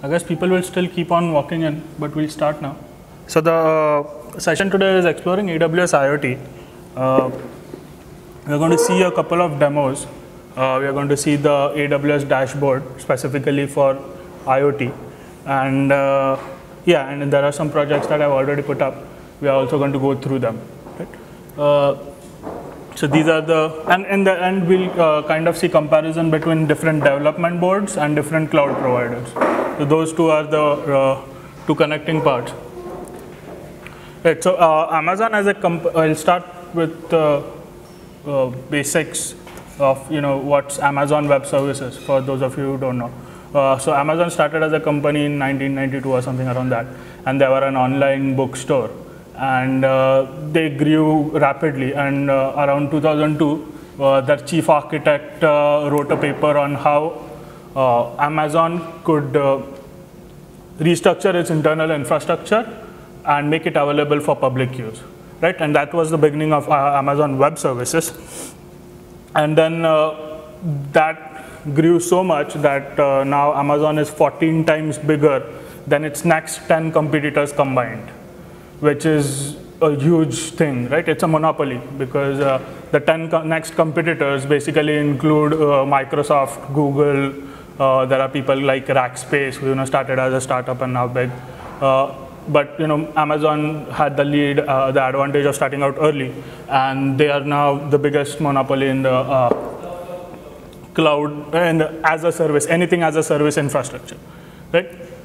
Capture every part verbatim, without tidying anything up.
I guess people will still keep on walking in, but we'll start now. So the uh, session today is exploring A W S IoT. Uh, we're going to see a couple of demos. Uh, we are going to see the A W S dashboard specifically for IoT. And uh, yeah, and there are some projects that I've already put up. We are also going to go through them. Right? Uh, so these are the, and in the end we'll uh, kind of see comparison between different development boards and different cloud providers. So those two are the uh, two connecting parts. Right, so uh, Amazon as a comp, I'll start with uh, uh, basics of you know what's Amazon Web Services for those of you who don't know. Uh, so Amazon started as a company in nineteen ninety-two or something around that, and they were an online bookstore, and uh, they grew rapidly. And uh, around two thousand two, uh, their chief architect uh, wrote a paper on how uh, Amazon could uh, restructure its internal infrastructure and make it available for public use, right? And that was the beginning of uh, Amazon Web Services. And then uh, that grew so much that uh, now Amazon is fourteen times bigger than its next ten competitors combined, which is a huge thing, right? It's a monopoly because uh, the ten co next competitors basically include uh, Microsoft, Google. Uh, there are people like Rackspace, who you know started as a startup and now big. Uh, But you know, Amazon had the lead, uh, the advantage of starting out early, and they are now the biggest monopoly in the uh, cloud and as a service, anything as a service infrastructure, right?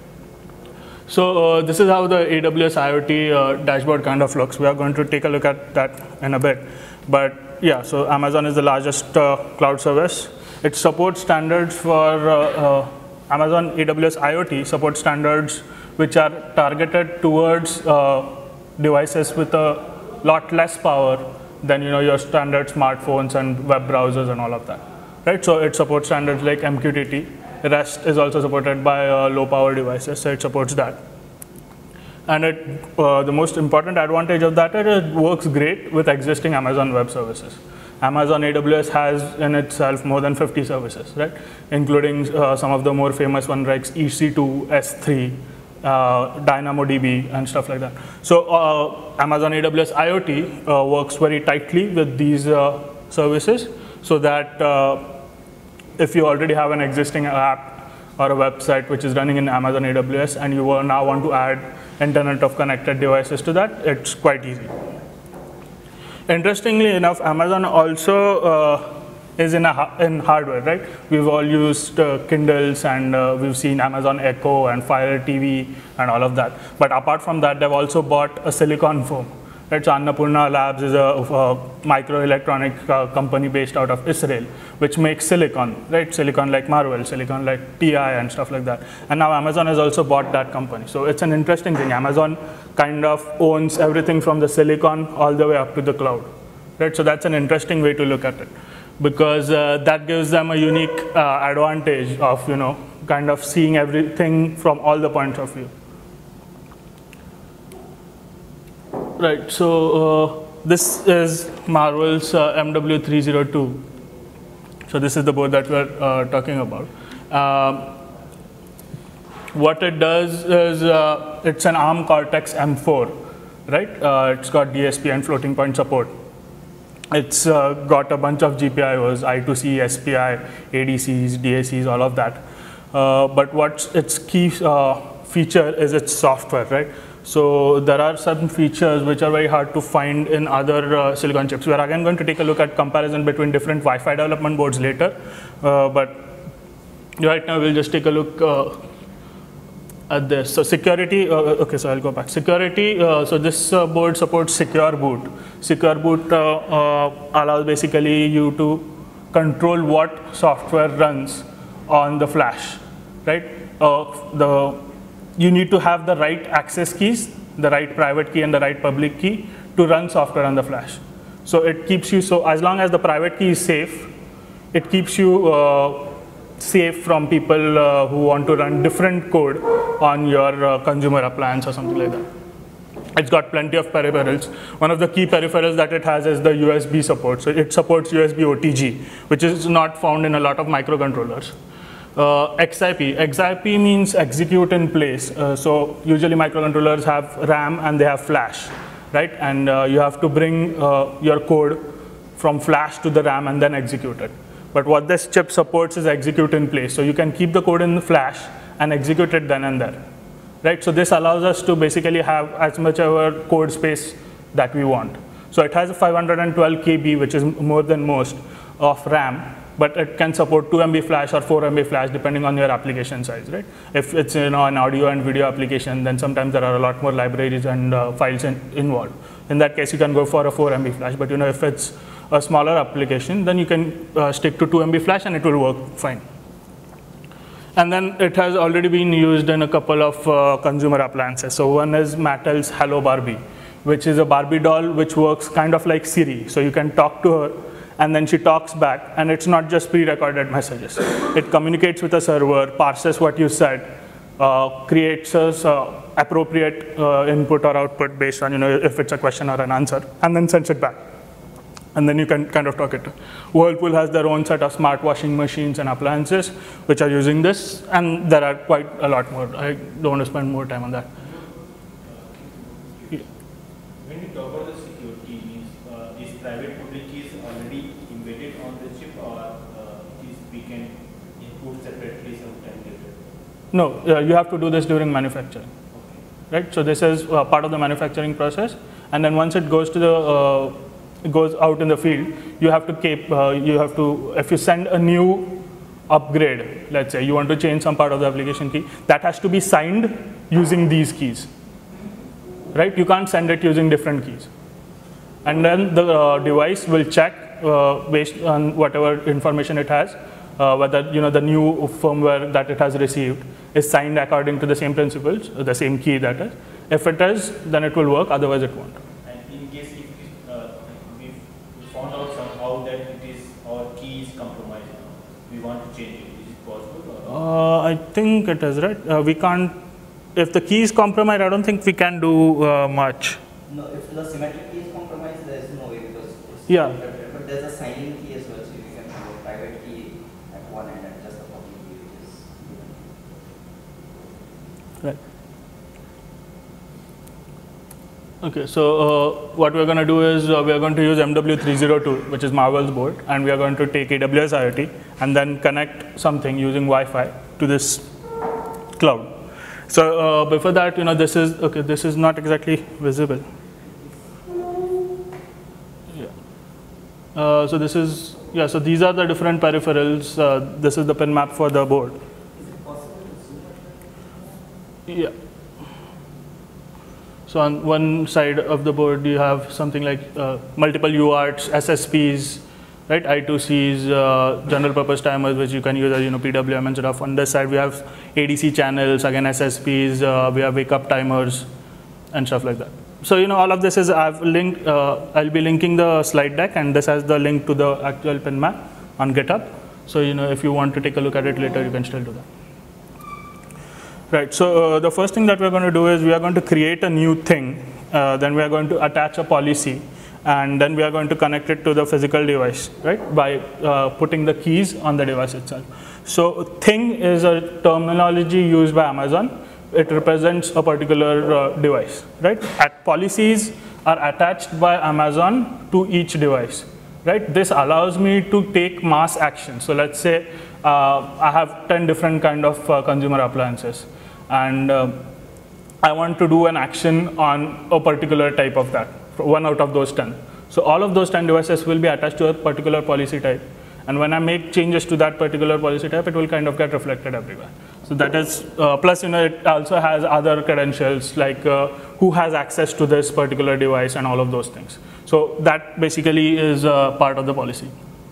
So uh, this is how the A W S IoT uh, dashboard kind of looks. We are going to take a look at that in a bit, but yeah. So Amazon is the largest uh, cloud service. It supports standards for uh, uh, Amazon A W S IoT supports standards which are targeted towards uh, devices with a lot less power than you know your standard smartphones and web browsers and all of that, right? So it supports standards like M Q T T. REST is also supported by uh, low power devices, so it supports that. And it, uh, the most important advantage of that is it works great with existing Amazon Web Services. Amazon A W S has in itself more than fifty services, right? Including uh, some of the more famous ones like E C two, S three, Uh, DynamoDB and stuff like that. So uh, Amazon A W S IoT uh, works very tightly with these uh, services, so that uh, if you already have an existing app or a website which is running in Amazon A W S and you now want to add Internet of Connected Devices to that, it's quite easy. Interestingly enough, Amazon also uh, is in, a, in hardware, right? We've all used uh, Kindles, and uh, we've seen Amazon Echo and Fire T V and all of that. But apart from that, they've also bought a silicon foam, right? So Annapurna Labs is a, a microelectronic uh, company based out of Israel, which makes silicon, right? Silicon like Marvell, silicon like T I and stuff like that. And now Amazon has also bought that company. So it's an interesting thing. Amazon kind of owns everything from the silicon all the way up to the cloud, right? So that's an interesting way to look at it, because uh, that gives them a unique uh, advantage of you know kind of seeing everything from all the points of view. Right. So uh, this is Marvell's uh, M W three oh two. So this is the board that we're uh, talking about. Um, what it does is uh, it's an ARM Cortex M four, right? Uh, it's got D S P and floating point support. It's uh, got a bunch of G P I Os, I two C, S P I, A D Cs, D A Cs, all of that. Uh, but what's its key uh, feature is its software, right? So there are some features which are very hard to find in other uh, silicon chips. We are again going to take a look at comparison between different Wi-Fi development boards later. Uh, but right now we'll just take a look uh, at this. So security, uh, okay, so I'll go back. Security, uh, so this uh, board supports secure boot. Secure boot uh, uh, allows basically you to control what software runs on the flash, right? Uh, the, you need to have the right access keys, the right private key and the right public key to run software on the flash. So it keeps you, so as long as the private key is safe, it keeps you uh, safe from people uh, who want to run different code on your uh, consumer appliance or something like that. It's got plenty of peripherals. One of the key peripherals that it has is the U S B support. So it supports U S B O T G, which is not found in a lot of microcontrollers. Uh, X I P. X I P means execute in place. Uh, so usually microcontrollers have RAM and they have flash, right? And uh, you have to bring uh, your code from flash to the RAM and then execute it. But what this chip supports is execute in place. So you can keep the code in the flash and execute it then and there, right? So this allows us to basically have as much of our code space that we want. So it has a five hundred twelve K B, which is more than most of RAM. But it can support two M B flash or four M B flash depending on your application size, right? If it's you know an audio and video application, then sometimes there are a lot more libraries and uh, files in, involved. In that case, you can go for a four M B flash. But you know if it's a smaller application, then you can uh, stick to two M B flash and it will work fine. And then it has already been used in a couple of uh, consumer appliances. So one is Mattel's Hello Barbie, which is a Barbie doll which works kind of like Siri. So you can talk to her, and then she talks back, and it's not just pre-recorded messages. It communicates with a server, parses what you said, uh, creates a uh, appropriate uh, input or output based on you know if it's a question or an answer, and then sends it back. And then you can kind of talk it. Whirlpool has their own set of smart washing machines and appliances which are using this, and there are quite a lot more. I don't want to spend more time on that. Yeah. When you talk about the security, means uh, is private public keys already embedded on the chip, or uh, is we can input separately sometime later? No, uh, you have to do this during manufacturing. Okay. Right? So this is uh, part of the manufacturing process, and then once it goes to the uh, it goes out in the field, you have to keep, uh, you have to, if you send a new upgrade, let's say you want to change some part of the application key, that has to be signed using these keys, right? You can't send it using different keys. And then the uh, device will check uh, based on whatever information it has, uh, whether you know the new firmware that it has received is signed according to the same principles, the same key that is. If it is, then it will work, otherwise it won't. Uh, I think it is, right? Uh, we can't, if the key is compromised, I don't think we can do uh, much. No, if the symmetric key is compromised, there is no way because it's yeah. encrypted. But there's a signing key as well, so you can have a private key at one end and just a public key which is given. Right. Okay, so uh, what we're going to do is uh, we are going to use M W three oh two, which is Marvell's board, and we are going to take A W S IoT and then connect something using Wi-Fi to this cloud. So uh, before that, you know, this is okay. This is not exactly visible. Yeah. Uh, so this is yeah. So these are the different peripherals. Uh, this is the pin map for the board. Is it possible to zoom? Yeah. So on one side of the board, you have something like uh, multiple U A R Ts, S S Ps, right? I two Cs, uh, general purpose timers, which you can use as you know P W M and stuff. On this side, we have A D C channels, again S S Ps. Uh, we have wake up timers, and stuff like that. So you know all of this is I've linked. Uh, I'll be linking the slide deck, and this has the link to the actual pin map on GitHub. So you know if you want to take a look at it later, you can still do that. Right, so uh, the first thing that we're going to do is we are going to create a new thing, uh, then we are going to attach a policy, and then we are going to connect it to the physical device, right, by uh, putting the keys on the device itself. So thing is a terminology used by Amazon. It represents a particular uh, device, right? At policies are attached by Amazon to each device, right? This allows me to take mass action. So let's say uh, I have ten different kind of uh, consumer appliances, and uh, I want to do an action on a particular type of that, one out of those ten. So all of those ten devices will be attached to a particular policy type. And when I make changes to that particular policy type, it will kind of get reflected everywhere. So that is, uh, plus you know, it also has other credentials like uh, who has access to this particular device and all of those things. So that basically is uh, part of the policy.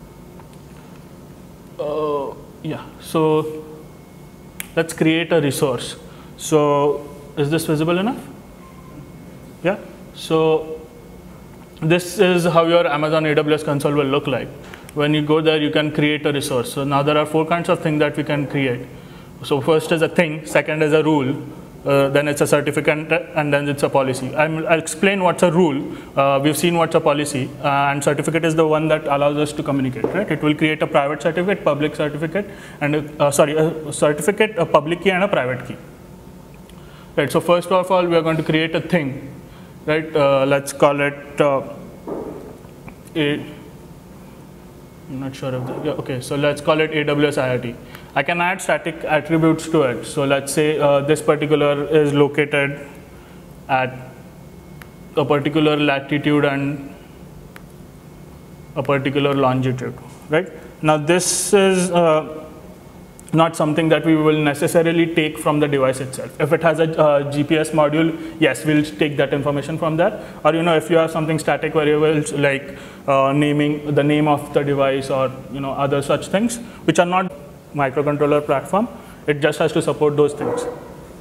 Uh, yeah, so let's create a resource. So is this visible enough? Yeah, so this is how your Amazon A W S console will look like. When you go there, you can create a resource. So now there are four kinds of things that we can create. So first is a thing, second is a rule, uh, then it's a certificate, and then it's a policy. I'm, I'll explain what's a rule. Uh, we've seen what's a policy, uh, and certificate is the one that allows us to communicate, right? It will create a private certificate, public certificate, and a, uh, sorry, a certificate, a public key, and a private key. Right. So first of all, we are going to create a thing, right? Uh, let's call it uh, a. I'm not sure of that. Yeah, okay, so let's call it A W S I O T. I can add static attributes to it. So let's say uh, this particular is located at a particular latitude and a particular longitude, right? Now this is uh, not something that we will necessarily take from the device itself. If it has a uh, G P S module, yes, we'll take that information from that. Or you know, if you have something static variables like uh, naming the name of the device or you know other such things, which are not microcontroller platform, it just has to support those things. So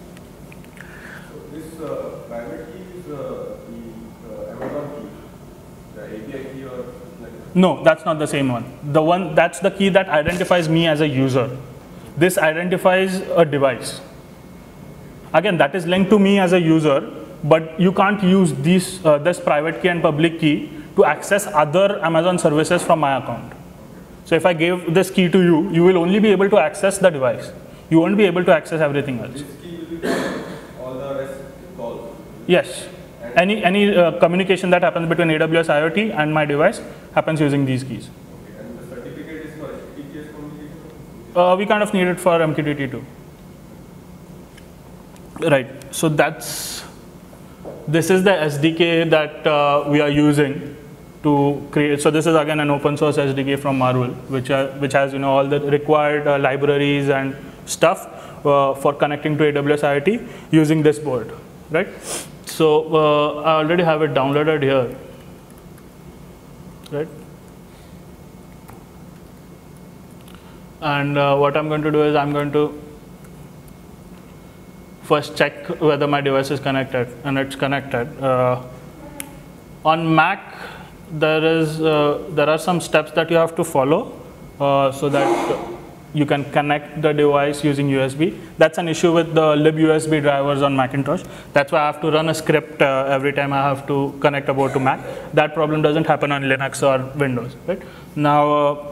this uh, private key is uh, the uh, Amazon key, the A P I key or something like that? No, that's not the same one. The one that's the key that identifies me as a user. This identifies a device. Again, that is linked to me as a user, but you can't use these, uh, this private key and public key to access other Amazon services from my account. So if I gave this key to you, you will only be able to access the device. You won't be able to access everything else. This key will be for all the rest calls? Yes. Any, any uh, communication that happens between A W S I O T and my device happens using these keys. Okay. And the certificate is for H T T P S communication? Uh, we kind of need it for M Q T T too. Right, so that's, this is the S D K that uh, we are using to create. So this is again an open source S D K from Marvel, which, are, which has you know all the required uh, libraries and stuff uh, for connecting to A W S I O T using this board, right? So uh, I already have it downloaded here, right? And uh, what I'm going to do is I'm going to first check whether my device is connected, and it's connected. Uh, on Mac, there is uh, there are some steps that you have to follow uh, so that you can connect the device using U S B. That's an issue with the libUSB drivers on Macintosh. That's why I have to run a script uh, every time I have to connect a board to Mac. That problem doesn't happen on Linux or Windows, right? Now. Uh,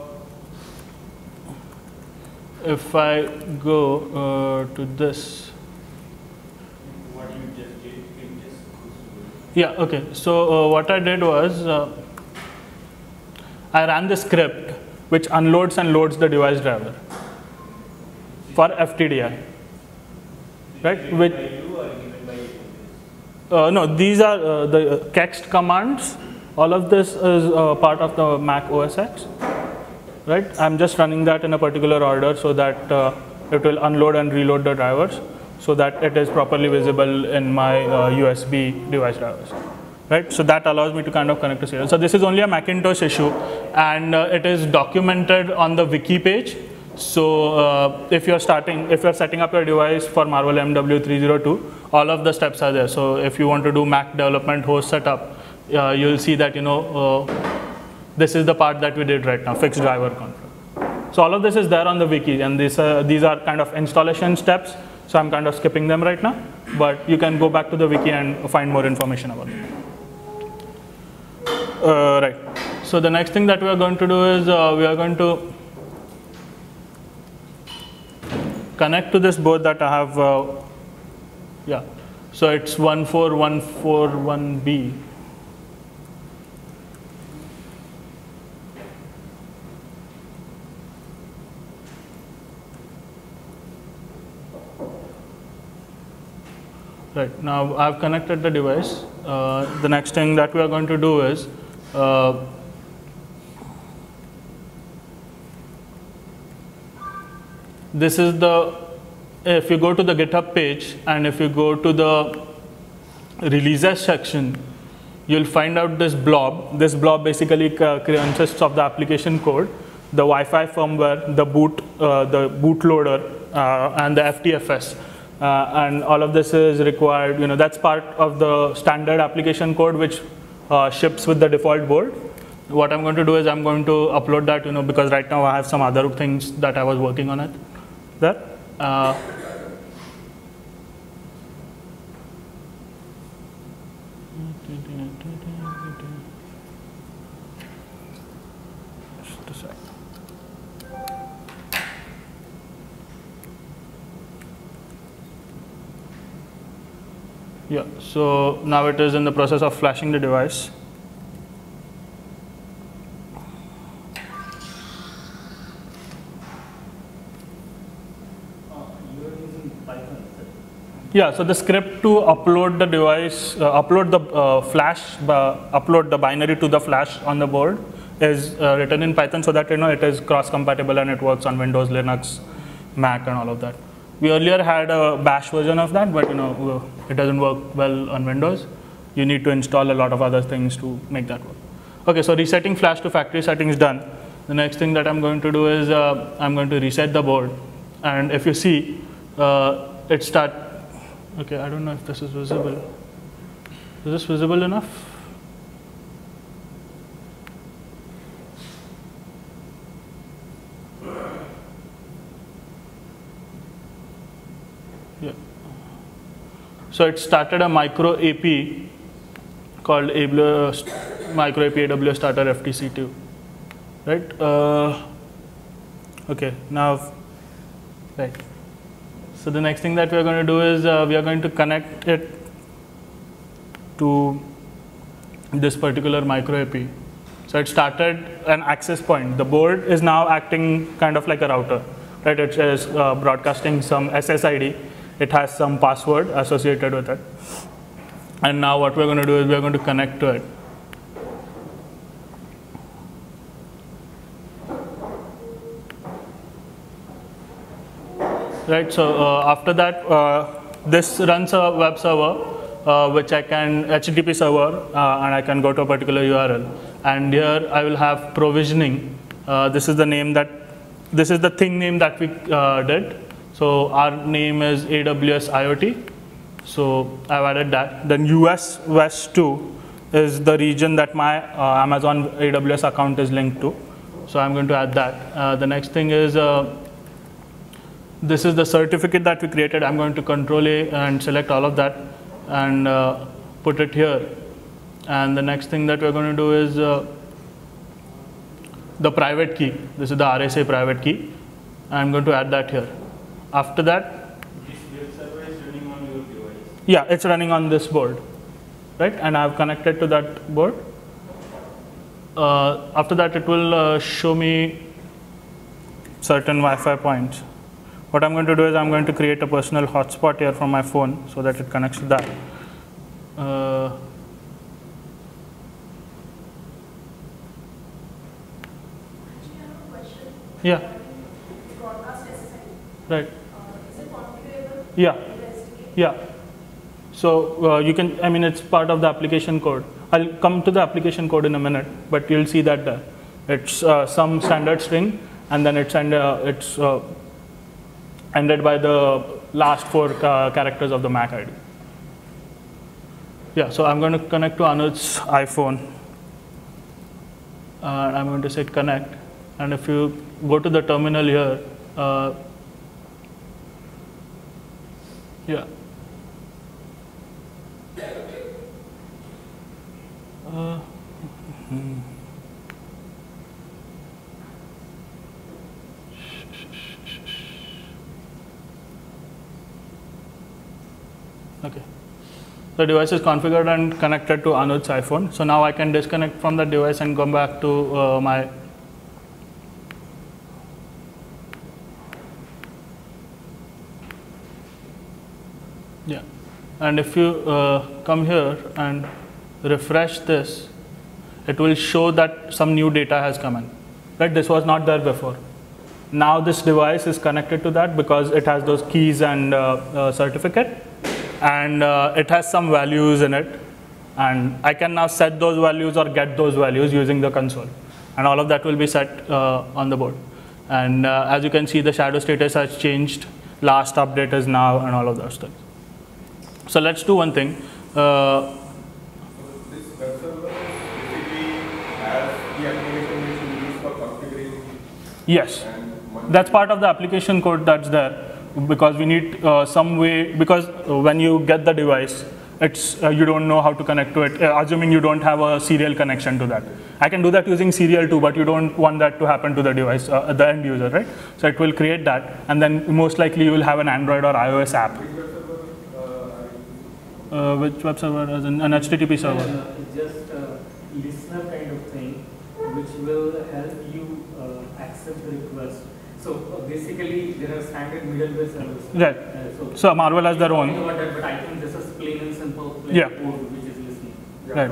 If I go uh, to this, What you just did, can you just go through it? yeah, okay. So uh, what I did was uh, I ran the script which unloads and loads the device driver for F T D I, right? Given Which by you or given by A W S? uh, no, these are uh, the text commands. All of this is uh, part of the Mac O S X. Right, I'm just running that in a particular order so that uh, it will unload and reload the drivers so that it is properly visible in my uh, U S B device drivers. Right, so that allows me to kind of connect to serial. So this is only a Macintosh issue, and uh, it is documented on the wiki page. So uh, if you're starting, if you're setting up your device for Marvel M W three oh two, all of the steps are there. So if you want to do Mac development host setup, uh, you'll see that you know. Uh, This is the part that we did right now, fixed driver config. So all of this is there on the wiki, and this, uh, these are kind of installation steps. So I'm kind of skipping them right now, but you can go back to the wiki and find more information about it. Uh, right. So the next thing that we are going to do is uh, we are going to connect to this board that I have. Uh, yeah. So it's one four one four one B. Right, now I've connected the device. Uh, the next thing that we are going to do is uh, this is the, if you go to the GitHub page and if you go to the releases section, you'll find out this blob. This blob basically consists of the application code, the Wi-Fi firmware, the boot, uh, the bootloader, uh, and the F T F S. Uh, and all of this is required, you know, that's part of the standard application code which uh, ships with the default board. What I'm going to do is I'm going to upload that, you know, because right now I have some other things that I was working on it there. Uh, Just a sec. Yeah, so now it is in the process of flashing the device. Yeah, so the script to upload the device, uh, upload the uh, flash, uh, upload the binary to the flash on the board is uh, written in Python so that you know it is cross-compatible and it works on Windows, Linux, Mac, and all of that. We earlier had a Bash version of that, but you know it doesn't work well on Windows. You need to install a lot of other things to make that work. Okay, so resetting flash to factory settings done. The next thing that I'm going to do is uh, I'm going to reset the board, and if you see, uh, it start. Okay, I don't know if this is visible. Is this visible enough? Yeah. So it started a micro A P called A W S, micro A P A W S starter F T C two, right? Uh, okay, now, right. So the next thing that we are going to do is uh, we are going to connect it to this particular micro A P. So it started an access point. The board is now acting kind of like a router, right? It is uh, broadcasting some S S I D. It has some password associated with it. And now what we're going to do is we're going to connect to it. Right, so uh, after that, uh, this runs a web server, uh, which I can, H T T P server, uh, and I can go to a particular U R L. And here I will have provisioning. Uh, this is the name that, this is the thing name that we uh, did. So our name is A W S IoT. So I've added that. Then U S West two is the region that my uh, Amazon A W S account is linked to. So I'm going to add that. Uh, the next thing is, uh, this is the certificate that we created. I'm going to control A and select all of that and uh, put it here. And the next thing that we're going to do is uh, the private key. This is the R S A private key. I'm going to add that here. After that, this web server is running on your device. yeah, it's running on this board, right? And I've connected to that board. Uh, after that, it will uh, show me certain Wi-Fi points. What I'm going to do is I'm going to create a personal hotspot here from my phone so that it connects to that. Uh, yeah. Broadcast S S I D. Right. Uh, is it configurable? Yeah. Yeah. So uh, you can, I mean, it's part of the application code. I'll come to the application code in a minute, but you'll see that uh, it's uh, some standard string, and then it's and uh, it's uh, ended by the last four uh, characters of the M A C I D. Yeah, so I'm going to connect to Anuj's iPhone. Uh, I'm going to say connect. And if you go to the terminal here, uh, yeah. Uh, hmm. Okay. The device is configured and connected to Anuj's iPhone. So now I can disconnect from the device and come back to uh, my yeah. And if you uh, come here and refresh this, it will show that some new data has come in. Right? This was not there before. Now this device is connected to that because it has those keys and uh, uh, certificate. And uh, it has some values in it, and I can now set those values or get those values using the console, and all of that will be set uh, on the board. And uh, as you can see, the shadow status has changed, last update is now, and all of those things. So let's do one thing. Uh, This web server basically has the application which you use for configuring. yes, And one that's part of the application code that's there. Because we need uh, some way, because when you get the device, it's uh, you don't know how to connect to it, uh, assuming you don't have a serial connection to that. I can do that using serial too, but you don't want that to happen to the device, uh, the end user, right? So it will create that, and then most likely you will have an Android or iOS app. Uh, which web server is an, an H T T P server? Uh, just a listener kind of thing, which will help you uh, accept the request. So uh, basically, there are standard middleware servers. Right. Uh, so, So Marvel has their own. About that, but I think this is plain and simple plain Yeah. code which is listening. Right.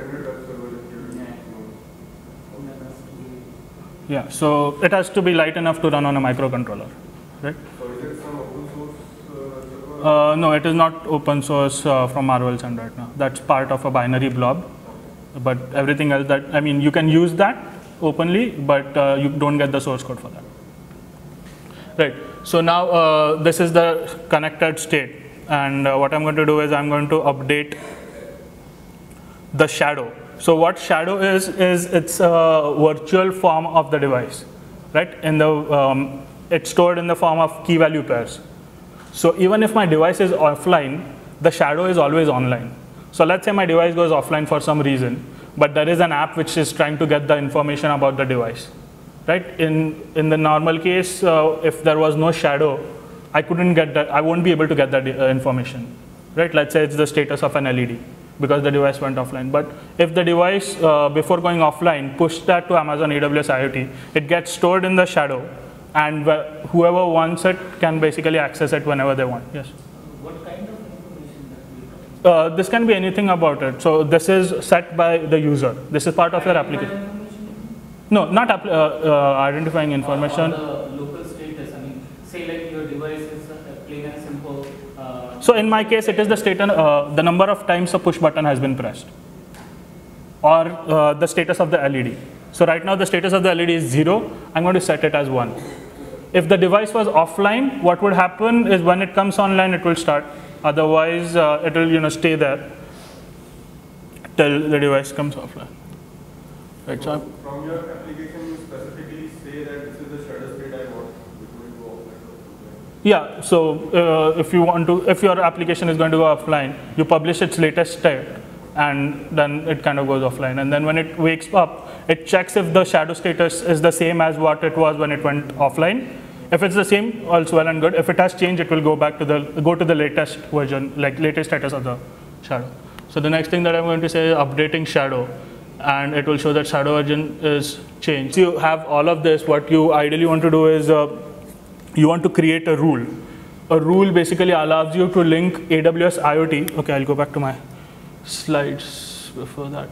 Yeah, so it has to be light enough to run on a microcontroller, right? So is it some open source uh, server? Uh, no, it is not open source uh, from Marvel's end right now. That's part of a binary blob. But everything else that, I mean, you can use that openly, but uh, you don't get the source code for that. Right, so now uh, this is the connected state. And uh, what I'm going to do is I'm going to update the shadow. So what shadow is, is it's a virtual form of the device, right? In the, um, it's stored in the form of key value pairs. So even if my device is offline, the shadow is always online. So let's say my device goes offline for some reason, but there is an app which is trying to get the information about the device, right? In, in the normal case, uh, if there was no shadow, I couldn't get that, I won't be able to get that uh, information, right? Let's say it's the status of an L E D because the device went offline. But if the device, uh, before going offline, pushed that to Amazon A W S IoT, it gets stored in the shadow, and whoever wants it can basically access it whenever they want. Yes? What kind of information that we Uh, this can be anything about it. So this is set by the user. This is part of your application. No, not uh, uh, identifying information. The local status, I mean, say like your device is uh, plain and simple. Uh, So in my case, it is the status, uh, the number of times a push button has been pressed, or uh, the status of the L E D. So right now the status of the L E D is zero. I'm going to set it as one. If the device was offline, what would happen is when it comes online, it will start. Otherwise, uh, it will you know stay there till the device comes offline. Right. So I'm- From your application, you specifically say that this is the shadow state I want before you go offline or something. Yeah, so uh, if you want to, if your application is going to go offline, you publish its latest state, and then it kind of goes offline. And then when it wakes up, it checks if the shadow status is the same as what it was when it went offline. If it's the same, all's well and good. If it has changed, it will go back to the go to the latest version, like latest status of the shadow. So the next thing that I'm going to say is updating shadow, and it will show that shadow version is changed. So you have all of this. What you ideally want to do is uh, you want to create a rule. A rule basically allows you to link A W S IoT. Okay, I'll go back to my slides before that.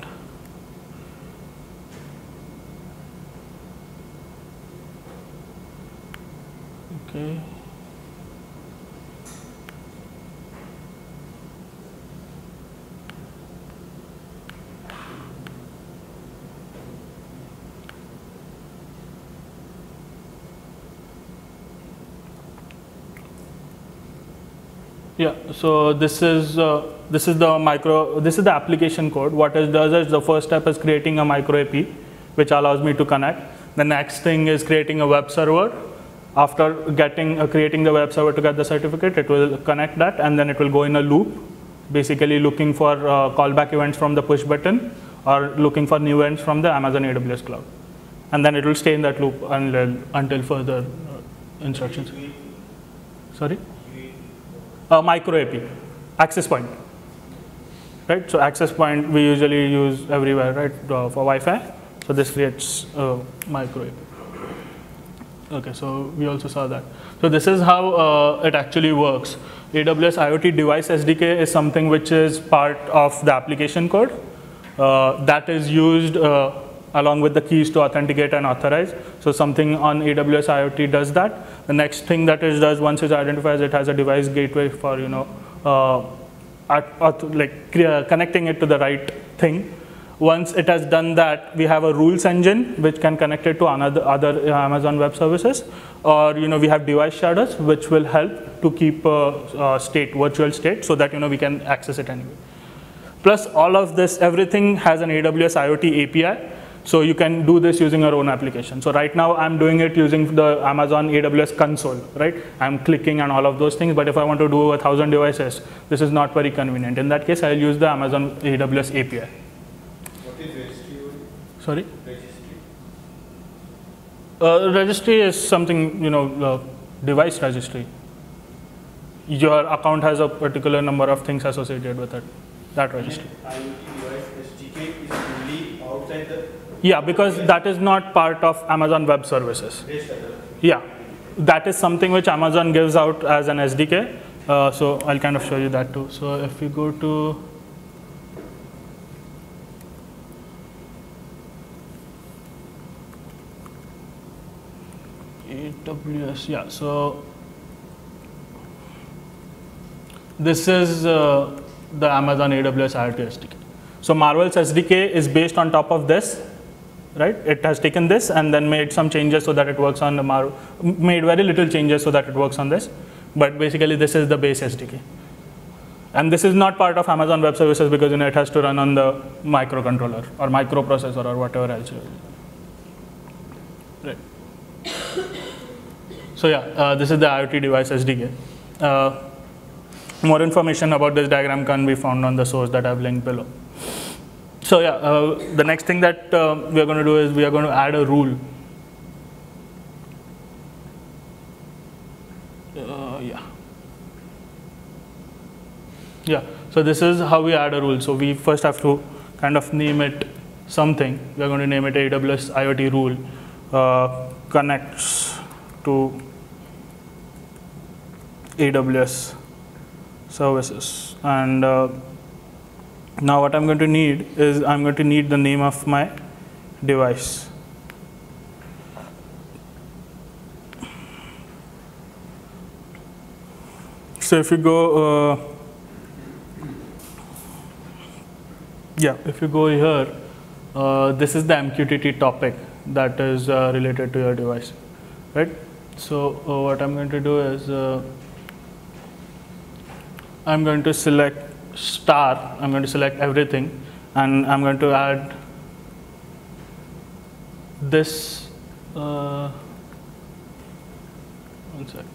Okay. Yeah, so this is uh, this is the micro this is the application code. What it does is the first step is creating a micro A P, which allows me to connect. The next thing is creating a web server. After getting uh, creating the web server to get the certificate, it will connect that, and then it will go in a loop, basically looking for uh, callback events from the push button or looking for new events from the Amazon A W S cloud, and then it will stay in that loop until until further uh, instructions. Sorry. Uh, micro A P, access point, right? So access point we usually use everywhere, right, uh, for Wi-Fi. So this creates uh, micro A P. Okay, so we also saw that. So this is how uh, it actually works. A W S IoT Device S D K is something which is part of the application code uh, that is used uh, along with the keys to authenticate and authorize. So something on A W S IoT does that. The next thing that it does once it identifies, it has a device gateway for you know uh, at, at, like connecting it to the right thing. Once it has done that, we have a rules engine which can connect it to another other Amazon Web Services, or you know we have device shadows which will help to keep a, a state, virtual state, so that you know we can access it anyway. Plus all of this, everything has an A W S IoT A P I. So you can do this using your own application. So right now I'm doing it using the Amazon A W S console, right? I'm clicking and all of those things, but if I want to do a thousand devices, this is not very convenient. In that case, I'll use the Amazon A W S A P I. What is registry? Sorry? Registry. Uh, registry is something, you know, uh, device registry. Your account has a particular number of things associated with it, that registry. IoT device S D K is fully outside the Yeah, because that is not part of Amazon Web Services. rest other. Yeah, that is something which Amazon gives out as an S D K. Uh, so I'll kind of show you that too. So if we go to A W S, yeah, so this is uh, the Amazon A W S IoT S D K. So Marvel's S D K is based on top of this, right? It has taken this and then made some changes so that it works on the Mar, made very little changes so that it works on this. But basically this is the base S D K. And this is not part of Amazon Web Services because, you know, it has to run on the microcontroller or microprocessor or whatever else. Right. So yeah, uh, this is the IoT device S D K. Uh, more information about this diagram can be found on the source that I've linked below. So yeah, uh, the next thing that uh, we are going to do is we are going to add a rule. Uh, yeah. Yeah, so this is how we add a rule. So we first have to kind of name it something. We are going to name it A W S IoT rule uh, connects to A W S services. And uh, now what I'm going to need is I'm going to need the name of my device. So if you go, uh, yeah, if you go here, uh, this is the M Q T T topic that is uh, related to your device, right? So uh, what I'm going to do is uh, I'm going to select star, I'm going to select everything, and I'm going to add this, uh, one sec.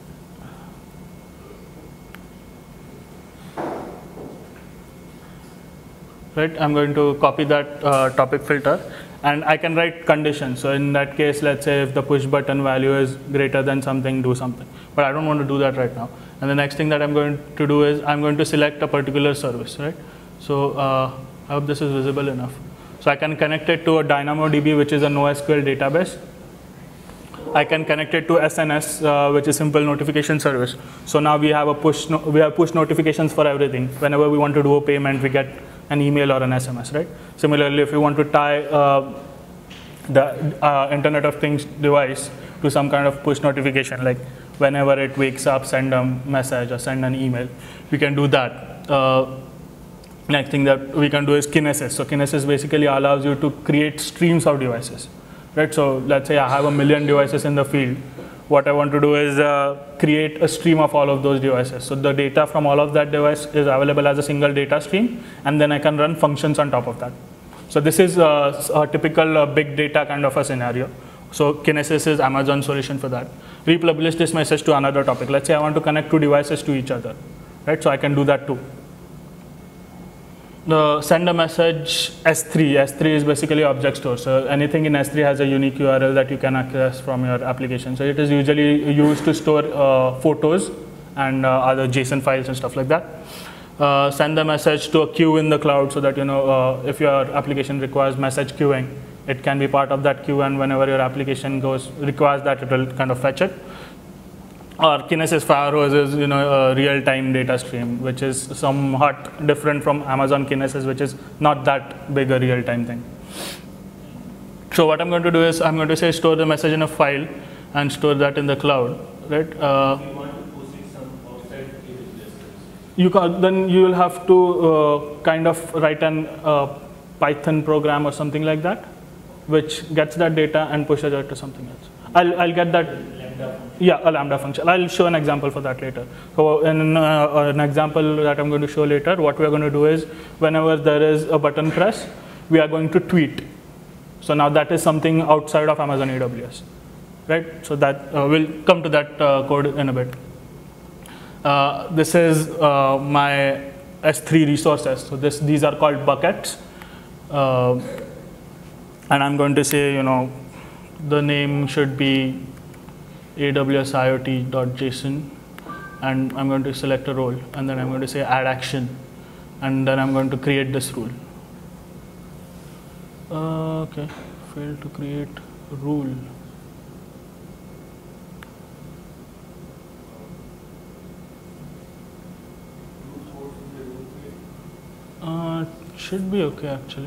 Right, I'm going to copy that uh, topic filter, and I can write conditions. So in that case, let's say if the push button value is greater than something, do something. But I don't want to do that right now. And the next thing that I'm going to do is I'm going to select a particular service, right? So uh, I hope this is visible enough. So I can connect it to a DynamoDB, which is a NoSQL database. I can connect it to S N S, uh, which is simple notification service. So now we have a push, no we have push notifications for everything. Whenever we want to do a payment, we get an email or an S M S, right? Similarly, if you want to tie uh, the uh, Internet of Things device to some kind of push notification, like whenever it wakes up, send a message or send an email, we can do that. Uh, next thing that we can do is Kinesis. So Kinesis basically allows you to create streams of devices, right? So let's say I have a million devices in the field. What I want to do is uh, create a stream of all of those devices. So the data from all of that device is available as a single data stream, and then I can run functions on top of that. So this is uh, a typical uh, big data kind of a scenario. So Kinesis is Amazon's solution for that. Republish this message to another topic. Let's say I want to connect two devices to each other, right? So I can do that too. The send a message S three. S three is basically object store. So anything in S three has a unique U R L that you can access from your application. So it is usually used to store uh, photos and uh, other JSON files and stuff like that. Uh, send the message to a queue in the cloud so that, you know, uh, if your application requires message queuing, it can be part of that queue, and whenever your application goes requires that, it will kind of fetch it. Or Kinesis Firehose is, you know, a real-time data stream, which is somewhat different from Amazon Kinesis, which is not that big a real-time thing. So what I'm going to do is I'm going to say store the message in a file and store that in the cloud, right? Uh, We want to post it some outside A W S. you can, then you will have to uh, kind of write an uh, Python program or something like that, which gets that data and pushes it to something else. I'll, I'll get that. Yeah, a Lambda function. I'll show an example for that later. So in uh, an example that I'm going to show later, what we're going to do is whenever there is a button press, we are going to tweet. So now that is something outside of Amazon A W S, right? So that uh, we'll come to that uh, code in a bit. Uh, this is uh, my S three resources. So this, these are called buckets. Uh, and I'm going to say, you know, the name should be A W S I O T.json. And I'm going to select a role. And then I'm going to say add action. And then I'm going to create this rule. Uh, okay, failed to create a rule. Uh, should be okay actually.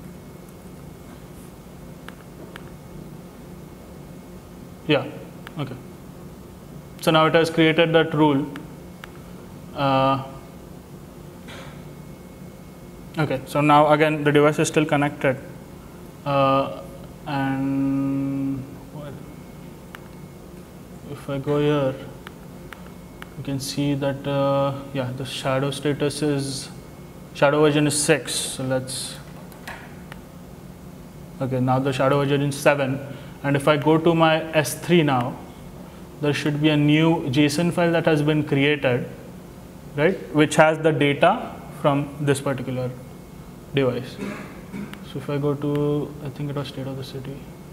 Yeah, okay. So now it has created that rule. Uh, okay, so now again the device is still connected. Uh, and well, if I go here, you can see that uh, yeah, the shadow status is shadow version is six. So let's okay. Now the shadow version is seven, and if I go to my S three now, there should be a new JSON file that has been created, right? Which has the data from this particular device. So if I go to, I think it was state of the city.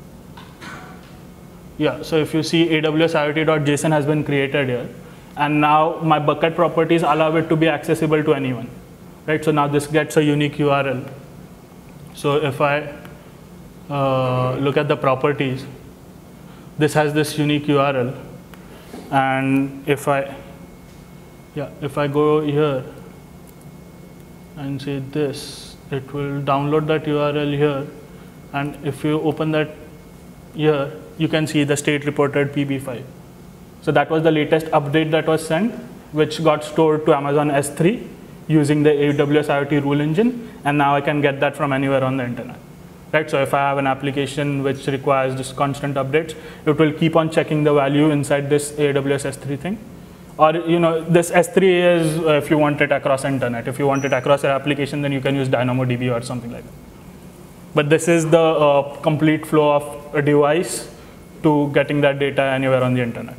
Yeah, so if you see A W S I O T.json has been created here. And now my bucket properties allow it to be accessible to anyone, right? So now this gets a unique U R L. So if I uh, look at the properties, this has this unique U R L. And if I, yeah, if I go here and say this, it will download that U R L here, and if you open that here, you can see the state reported P B five. So that was the latest update that was sent, which got stored to Amazon S three using the A W S I O T rule engine, and now I can get that from anywhere on the internet, right? So if I have an application which requires this constant updates, it will keep on checking the value inside this A W S S three thing. Or, you know, this S three is uh, if you want it across internet. If you want it across your application, then you can use DynamoDB or something like that. But this is the uh, complete flow of a device to getting that data anywhere on the internet.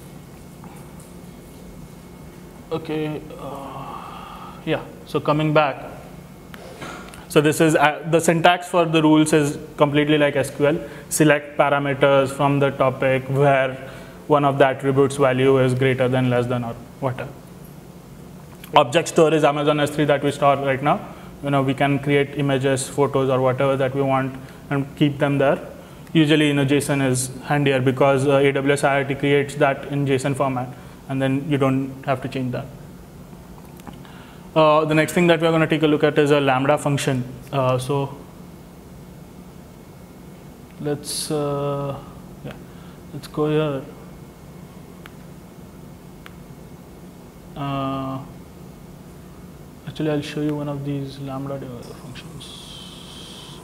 Okay, uh, yeah, so coming back. So this is, uh, the syntax for the rules is completely like S Q L. Select parameters from the topic where one of the attributes value is greater than, less than, or whatever. Object store is Amazon S three that we store right now. You know, we can create images, photos, or whatever that we want and keep them there. Usually, you know, JSON is handier because uh, A W S I O T creates that in JSON format, and then you don't have to change that. Uh, the next thing that we're going to take a look at is a Lambda function. Uh, so let's uh, yeah, let's go here. Uh, actually, I'll show you one of these Lambda functions.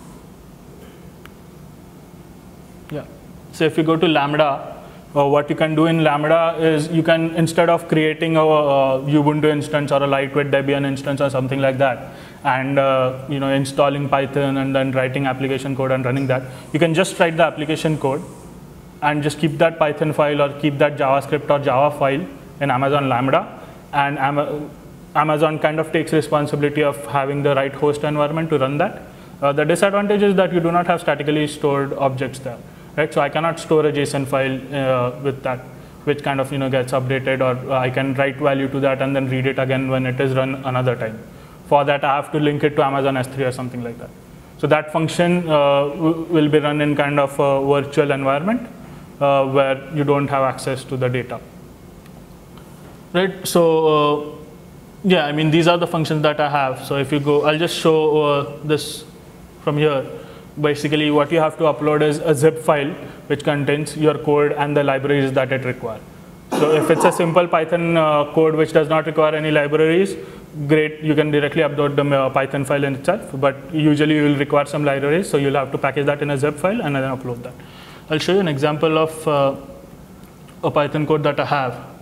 Yeah. So if you go to Lambda, uh, what you can do in Lambda is you can, instead of creating a uh, Ubuntu instance or a lightweight Debian instance or something like that, and uh, you know, installing Python and then writing application code and running that, you can just write the application code and just keep that Python file or keep that JavaScript or Java file in Amazon Lambda. And Amazon kind of takes responsibility of having the right host environment to run that. Uh, the disadvantage is that you do not have statically stored objects there, right? So I cannot store a JSON file uh, with that, which kind of, you know, gets updated, or uh, I can write value to that and then read it again when it is run another time. For that, I have to link it to Amazon S three or something like that. So that function uh, will be run in kind of a virtual environment uh, where you don't have access to the data. Right, so uh, yeah, I mean, these are the functions that I have. So if you go, I'll just show uh, this from here. Basically, what you have to upload is a zip file which contains your code and the libraries that it requires. So if it's a simple Python uh, code which does not require any libraries, great, you can directly upload the uh, Python file in itself. But usually you will require some libraries, so you'll have to package that in a zip file and then upload that. I'll show you an example of uh, a Python code that I have.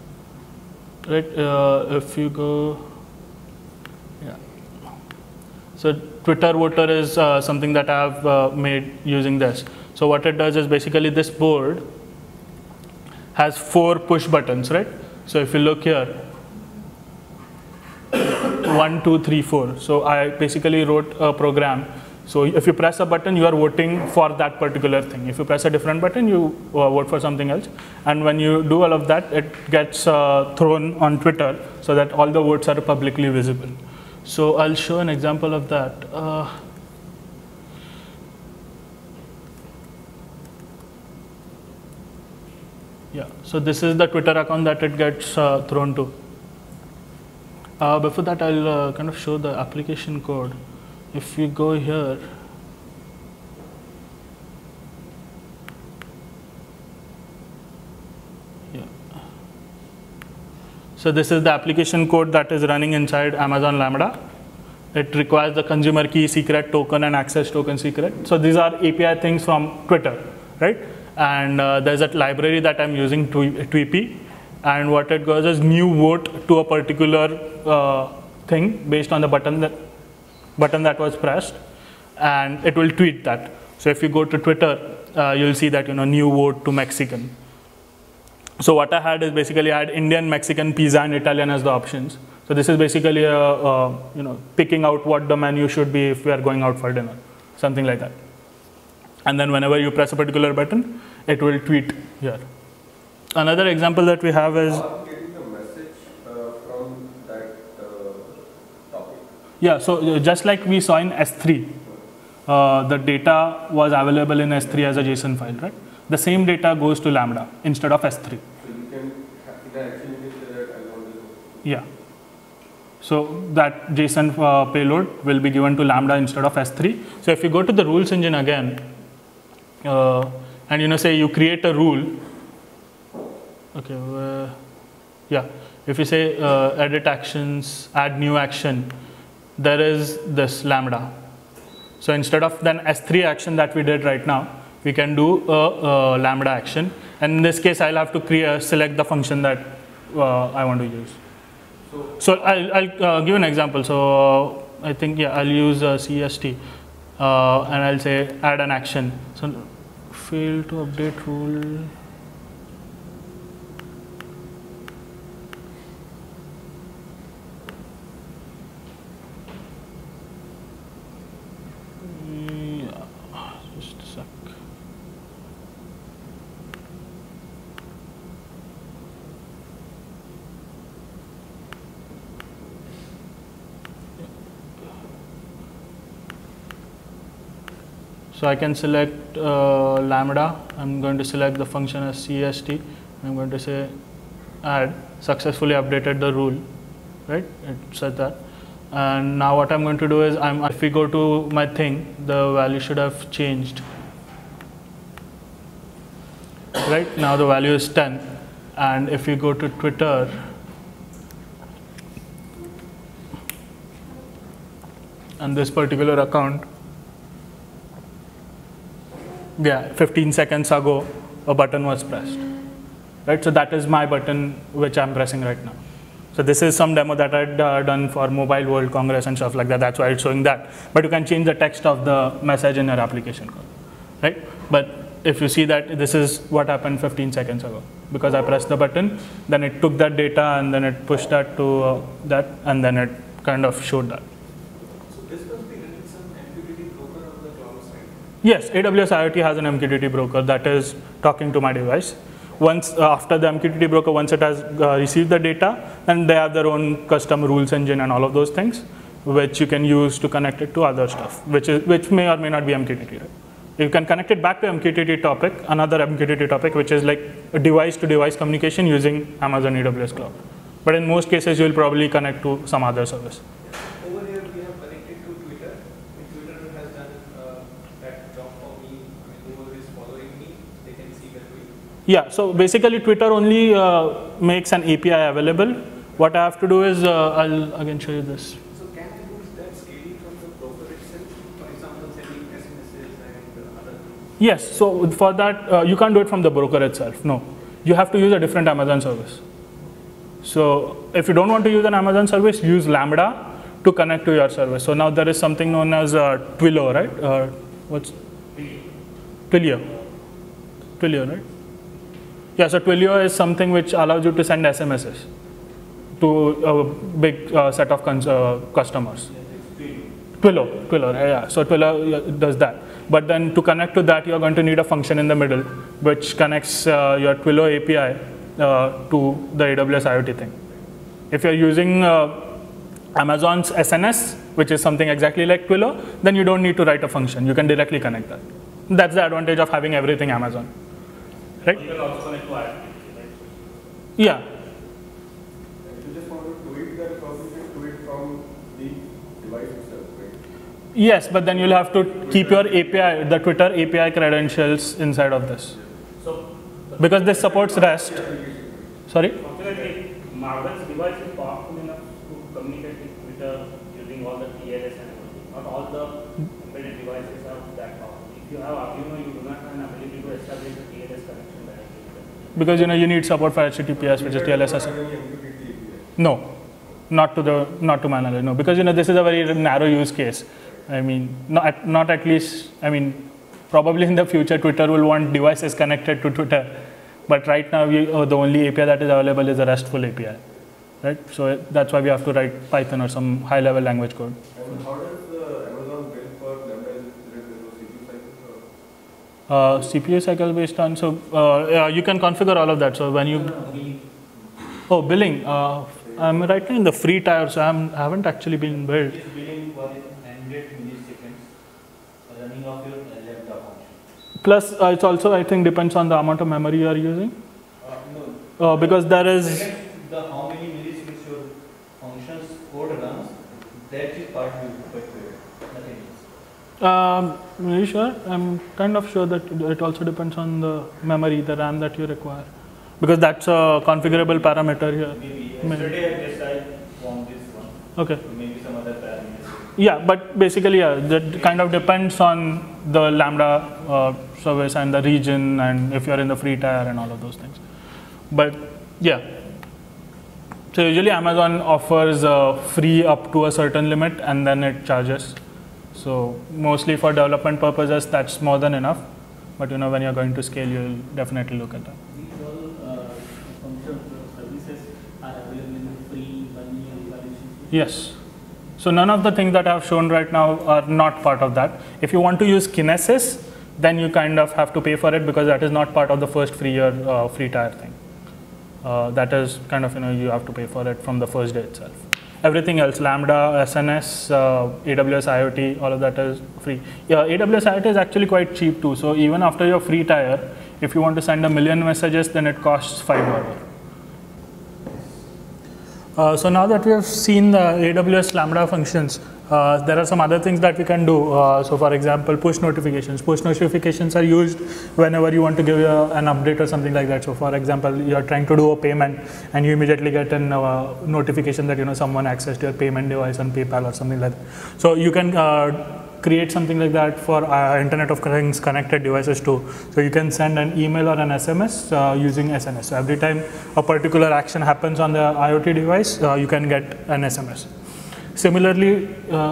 Right, uh, if you go, yeah. So Twitter voter is uh, something that I have uh, made using this. So what it does is basically this board has four push buttons, right? So if you look here, one, two, three, four. So I basically wrote a program. So if you press a button, you are voting for that particular thing. If you press a different button, you uh, vote for something else. And when you do all of that, it gets uh, thrown on Twitter so that all the votes are publicly visible. So I'll show an example of that. Uh, yeah, so this is the Twitter account that it gets uh, thrown to. Uh, before that, I'll uh, kind of show the application code. If you go here, yeah. So this is the application code that is running inside Amazon Lambda. It requires the consumer key secret token and access token secret. So these are A P I things from Twitter, right? And uh, there's a library that I'm using, Tweepy. And what it goes is new vote to a particular uh, thing based on the button that button that was pressed, and it will tweet that. So if you go to Twitter, uh, you'll see that, you know, new vote to Mexican. So what I had is basically I had Indian, Mexican, pizza, and Italian as the options. So this is basically a, a, you know, picking out what the menu should be if we are going out for dinner, something like that. And then whenever you press a particular button, it will tweet here. Another example that we have is getting the message uh, from that uh, topic. Yeah, so uh, just like we saw in S three, uh, the data was available in S three as a JSON file, right? The same data goes to Lambda instead of S three. So you can actually say that I want this. Yeah. So that JSON uh, payload will be given to Lambda instead of S three. So if you go to the rules engine again, uh, and you know, say you create a rule. Okay, uh, yeah, if you say uh, edit actions, add new action, there is this Lambda. So instead of then S three action that we did right now, we can do a, a Lambda action. And in this case, I'll have to create, select the function that uh, I want to use. So, so I'll, I'll uh, give an example. So uh, I think, yeah, I'll use uh, C S T uh, and I'll say add an action. So fail to update rule. Just a sec. So I can select uh, Lambda. I'm going to select the function as C S T. I'm going to say add, successfully updated the rule, right? It said that. And now what I'm going to do is, I'm, if we go to my thing, the value should have changed. Right, now the value is ten. And if you go to Twitter, and this particular account, yeah, fifteen seconds ago, a button was pressed. Right, so that is my button which I'm pressing right now. So this is some demo that I'd uh, done for Mobile World Congress and stuff like that. That's why it's showing that. But you can change the text of the message in your application code, right? But if you see that this is what happened fifteen seconds ago, because I pressed the button, then it took that data and then it pushed that to uh, that, and then it kind of showed that. So this must be running some M Q T T broker on the cloud side. Yes, A W S IoT has an M Q T T broker that is talking to my device. Once uh, after the M Q T T broker, once it has uh, received the data, then they have their own custom rules engine and all of those things, which you can use to connect it to other stuff, which is which may or may not be M Q T T. Right? You can connect it back to M Q T T topic, another M Q T T topic, which is like a device-to-device communication using Amazon A W S Cloud. But in most cases, you will probably connect to some other service. Over here, we have connected to Twitter. And Twitter has done uh, that job for me. I mean, whoever is following me, they can see the tweet. Yeah, so basically Twitter only uh, makes an A P I available. What I have to do is, uh, I'll again show you this. So can I use that scaling from the broker itself? For example, sending S M Ses and other things? Yes, so for that, uh, you can't do it from the broker itself, no. You have to use a different Amazon service. So if you don't want to use an Amazon service, use Lambda to connect to your service. So now there is something known as uh, Twilio, right? Uh, what's Twilio? Twilio, right? Yeah, so Twilio is something which allows you to send S M Ses to a big uh, set of cons uh, customers. Twilio, Twilio, yeah. So Twilio does that. But then to connect to that, you're going to need a function in the middle, which connects uh, your Twilio A P I uh, to the A W S IoT thing. If you're using uh, Amazon's S N S, which is something exactly like Twilio, then you don't need to write a function. You can directly connect that. That's the advantage of having everything Amazon. Right? You can also connect to IoT, right? Yeah. If you just want to tweet that, probably you can tweet from the device itself, right? Yes, but then you'll have to keep your A P I, the Twitter A P I credentials inside of this. So, Because this supports REST. Sorry? fortunately, Marvel's device is powerful enough to communicate with Twitter using all the T L S and everything. Not all the embedded devices are that powerful. If you have Arduino, you do not have an ability to establish a T L S connection directly with them. Because you know you need support for H T T P S, which is T L S S. No, not to the not to my knowledge. No, because you know this is a very narrow use case. I mean, not not at least. I mean, probably in the future, Twitter will want devices connected to Twitter, but right now we, uh, the only A P I that is available is a RESTful A P I, right? So that's why we have to write Python or some high-level language code. And how does the Amazon bill for Lambda? Is it related to C P U cycles or? Uh, C P U cycle based on, so uh, yeah, you can configure all of that. So when you, oh, billing, uh, I'm right now in the free tier, so I'm, I haven't actually been billed. This billing for one hundred milliseconds running off your Lambda function. Plus, uh, it's also, I think, depends on the amount of memory you are using. Uh, no. Uh, because there is, The how many milliseconds your functions code runs, that is part you configure, nothing else. um, are you sure? I'm kind of sure that it also depends on the memory, the RAM that you require. Because that's a configurable parameter here. Maybe Maybe. yesterday I just I found this one. Okay. So maybe some other parameters. Yeah, but basically, yeah, that kind of depends on the Lambda uh, service and the region, and if you're in the free tier and all of those things. But yeah, so usually Amazon offers uh, free up to a certain limit, and then it charges. So mostly for development purposes, that's more than enough. But you know, when you're going to scale, you'll definitely look at that. These all uh, functions or services are available in the free money and evaluation. Yes. So none of the things that I've shown right now are not part of that. If you want to use Kinesis, then you kind of have to pay for it because that is not part of the first free year uh, free tier thing. Uh, that is kind of, you know, you have to pay for it from the first day itself. Everything else, Lambda, S N S, uh, A W S IoT, all of that is free. Yeah, A W S IoT is actually quite cheap too. So even after your free tier, if you want to send a million messages, then it costs five dollars. Uh, so now that we have seen the A W S Lambda functions, uh, there are some other things that we can do. Uh, so for example, push notifications. Push notifications are used whenever you want to give a, an update or something like that. So for example, you're trying to do a payment and you immediately get a uh, notification that, you know, someone accessed your payment device on PayPal or something like that. So you can uh, create something like that for uh, Internet of Things connected devices too. So you can send an email or an S M S uh, using S N S. So every time a particular action happens on the IoT device, uh, you can get an S M S. Similarly, uh,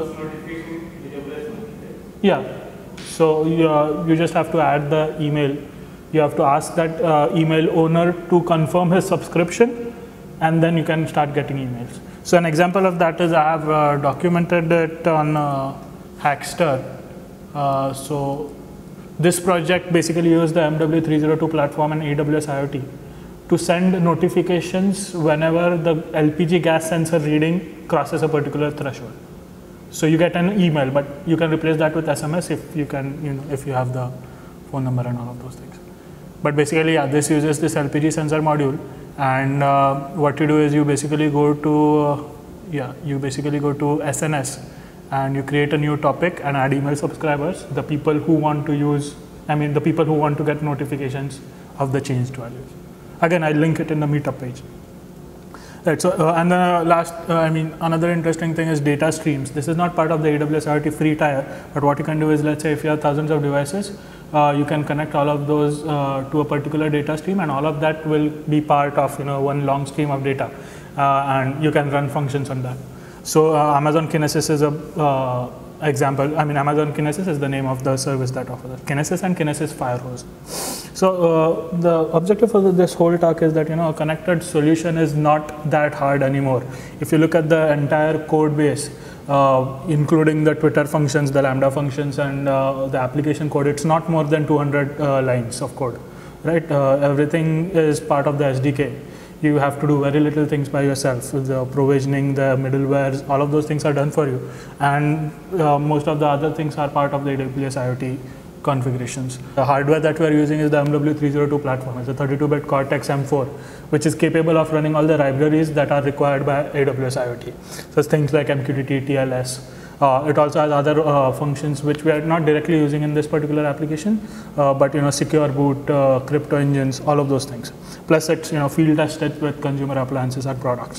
yeah, so you, uh, you just have to add the email. You have to ask that uh, email owner to confirm his subscription, and then you can start getting emails. So an example of that is I have uh, documented it on uh, Hackster. Uh, so this project basically used the M W three oh two platform and A W S IoT to send notifications whenever the L P G gas sensor reading crosses a particular threshold. So you get an email, but you can replace that with S M S if you can, you know, if you have the phone number and all of those things. But basically, yeah, this uses this L P G sensor module, and uh, what you do is you basically go to, uh, yeah, you basically go to S N S, and you create a new topic and add email subscribers, the people who want to use, I mean, the people who want to get notifications of the changed values. Again, I'll link it in the meetup page. Right, so, uh, and the last, uh, I mean, another interesting thing is data streams. This is not part of the A W S IoT free tier, but what you can do is, let's say if you have thousands of devices, uh, you can connect all of those uh, to a particular data stream, and all of that will be part of, you know, one long stream of data, uh, and you can run functions on that. So uh, Amazon Kinesis is a uh, example. I mean, Amazon Kinesis is the name of the service that offers it. Kinesis and Kinesis Firehose. So uh, the objective of this whole talk is that, you know, a connected solution is not that hard anymore. If you look at the entire code base, uh, including the Twitter functions, the Lambda functions, and uh, the application code, it's not more than two hundred uh, lines of code, right? Uh, everything is part of the S D K. You have to do very little things by yourself. The provisioning, the middlewares, all of those things are done for you. And uh, most of the other things are part of the A W S IoT configurations. The hardware that we are using is the M W three oh two platform. It's a thirty-two bit Cortex M four, which is capable of running all the libraries that are required by A W S IoT. So things like M Q T T, T L S. Uh, it also has other uh, functions which we are not directly using in this particular application, uh, but you know, secure boot, uh, crypto engines, all of those things. Plus, it's you know field tested with consumer appliances and products.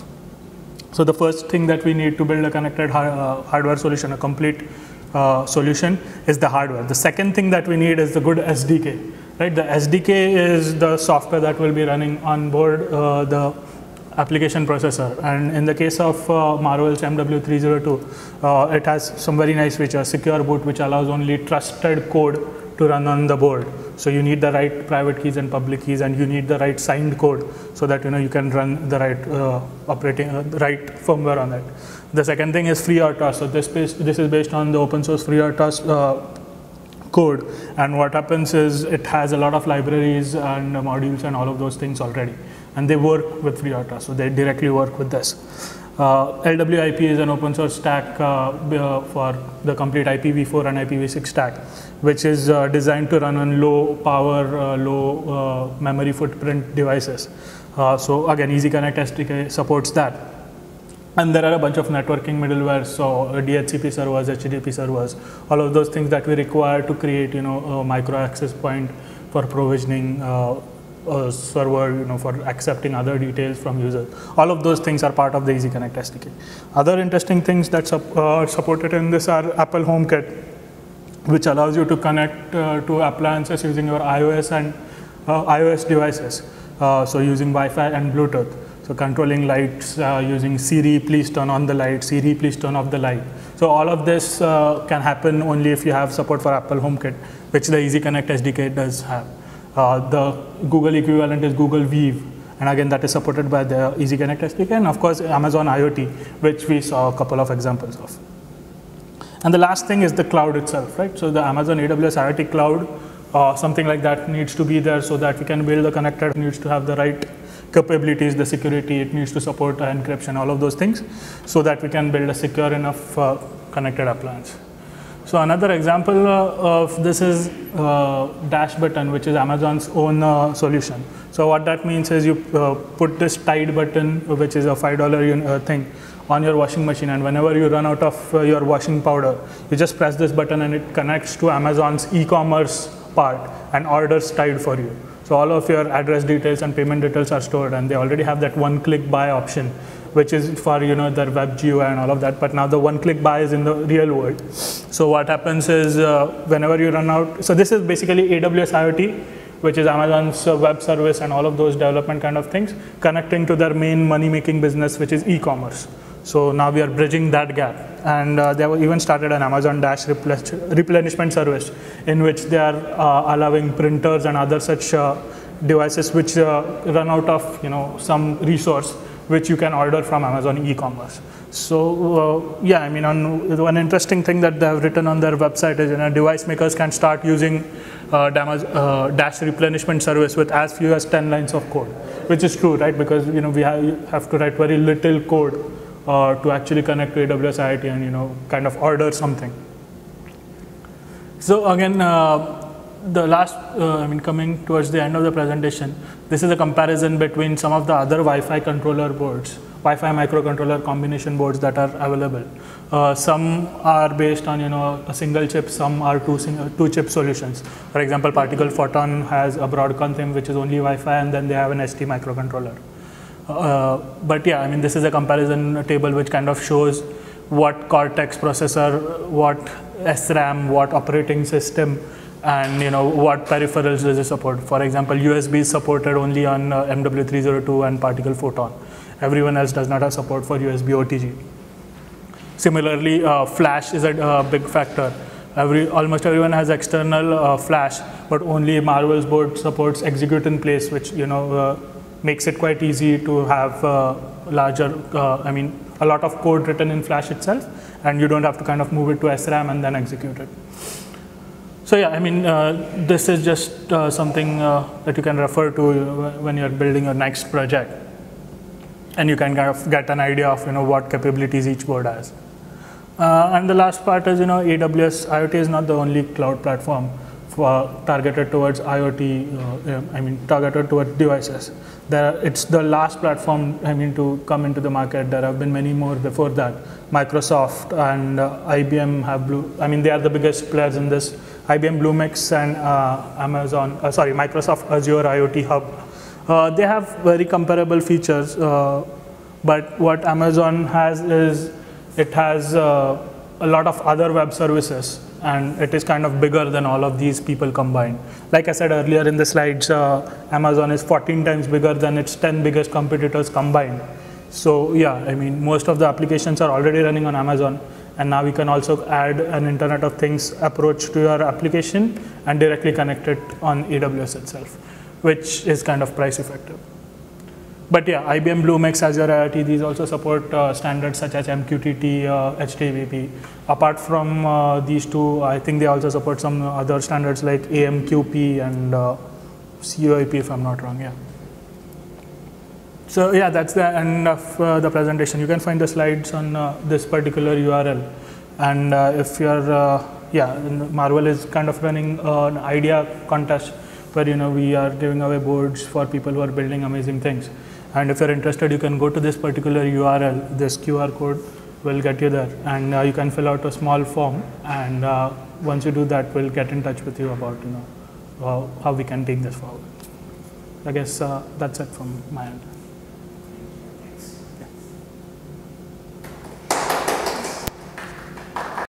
So the first thing that we need to build a connected ha uh, hardware solution, a complete uh, solution, is the hardware. The second thing that we need is the good S D K. Right, the S D K is the software that will be running on board uh, the application processor, and in the case of uh, Marvel's M W three oh two, uh, it has some very nice features. Secure boot, which allows only trusted code to run on the board. So you need the right private keys and public keys, and you need the right signed code so that you know you can run the right uh, operating, uh, the right firmware on that. The second thing is FreeRTOS. So this based, this is based on the open source FreeRTOS uh, code, and what happens is it has a lot of libraries and uh, modules and all of those things already. And they work with FreeRTOS, so they directly work with this. Uh, L W I P is an open source stack uh, uh, for the complete I P v four and I P v six stack, which is uh, designed to run on low power, uh, low uh, memory footprint devices. Uh, so again, EasyConnect S D K supports that. And there are a bunch of networking middleware, so D H C P servers, H T T P servers, all of those things that we require to create, you know, a micro access point for provisioning uh, a server, you know, for accepting other details from users. All of those things are part of the EasyConnect S D K. Other interesting things that are uh, supported in this are Apple HomeKit, which allows you to connect uh, to appliances using your iOS and uh, iOS devices. Uh, so using Wi-Fi and Bluetooth. So controlling lights, uh, using Siri, please turn on the light, Siri, please turn off the light. So all of this uh, can happen only if you have support for Apple HomeKit, which the EasyConnect S D K does have. Uh, the Google equivalent is Google Weave, and again that is supported by the EasyConnect S D K, and of course Amazon IoT, which we saw a couple of examples of. And the last thing is the cloud itself, right? So the Amazon A W S IoT cloud, uh, something like that needs to be there so that we can build the connected, needs to have the right capabilities, the security, it needs to support uh, encryption, all of those things, so that we can build a secure enough uh, connected appliance. So another example uh, of this is uh, Dash button, which is Amazon's own uh, solution. So what that means is you uh, put this Tide button, which is a five dollar uh, thing, on your washing machine, and whenever you run out of uh, your washing powder, you just press this button and it connects to Amazon's e-commerce part and orders Tide for you. So all of your address details and payment details are stored, and they already have that one-click buy option, which is for you know their web G U I and all of that. But now the one-click buy is in the real world. So what happens is uh, whenever you run out, so this is basically A W S IoT, which is Amazon's uh, web service and all of those development kind of things, connecting to their main money-making business, which is e-commerce. So now we are bridging that gap, and uh, they have even started an Amazon Dash replenishment service, in which they are uh, allowing printers and other such uh, devices which uh, run out of you know some resource, which you can order from Amazon e-commerce. So uh, yeah, I mean, on, one interesting thing that they have written on their website is, you know, device makers can start using uh, damage, uh, Dash replenishment service with as few as ten lines of code, which is true, right? Because you know we have, have to write very little code uh, to actually connect to A W S IoT and you know kind of order something. So again, uh, the last, uh, I mean, coming towards the end of the presentation, this is a comparison between some of the other Wi-Fi controller boards, Wi-Fi microcontroller combination boards that are available. Uh, some are based on you know a single chip, some are two single, two chip solutions. For example, Particle Photon has a Broadcom thing which is only Wi-Fi, and then they have an S T microcontroller. Uh, but yeah, I mean, this is a comparison table which kind of shows what Cortex processor, what S RAM, what operating system, and you know what peripherals does it support. For example, U S B is supported only on uh, M W three oh two and Particle Photon. Everyone else does not have support for U S B O T G. Similarly, uh, Flash is a uh, big factor. Every, almost everyone has external uh, Flash, but only Marvel's board supports execute in place, which you know uh, makes it quite easy to have uh, larger, uh, I mean, a lot of code written in Flash itself, and you don't have to kind of move it to S RAM and then execute it. So yeah, I mean, uh, this is just uh, something uh, that you can refer to when you're building your next project, and you can kind of get an idea of you know what capabilities each board has. Uh, and the last part is, you know, A W S IoT is not the only cloud platform for targeted towards IoT, uh, I mean, targeted towards devices. There, it's the last platform, I mean, to come into the market. There have been many more before that. Microsoft and uh, I B M have Blue, I mean, they are the biggest players in this. I B M Bluemix and uh, Amazon, uh, sorry, Microsoft Azure IoT Hub. Uh, they have very comparable features, uh, but what Amazon has is, it has uh, a lot of other web services, and it is kind of bigger than all of these people combined. Like I said earlier in the slides, uh, Amazon is fourteen times bigger than its ten biggest competitors combined. So yeah, I mean, most of the applications are already running on Amazon, and now we can also add an Internet of Things approach to your application and directly connect it on A W S itself, which is kind of price effective. But yeah, I B M Bluemix, Azure IoT, these also support uh, standards such as M Q T T, uh, H T T P. Apart from uh, these two, I think they also support some other standards like A M Q P and uh, C O A P, if I'm not wrong, yeah. So yeah, that's the end of uh, the presentation. You can find the slides on uh, this particular U R L. And uh, if you're, uh, yeah, Marvel is kind of running uh, an idea contest where, you know, we are giving away boards for people who are building amazing things. And if you're interested, you can go to this particular U R L. This Q R code will get you there, and uh, you can fill out a small form. And uh, once you do that, we'll get in touch with you about you know uh, how we can take this forward. I guess uh, that's it from my end.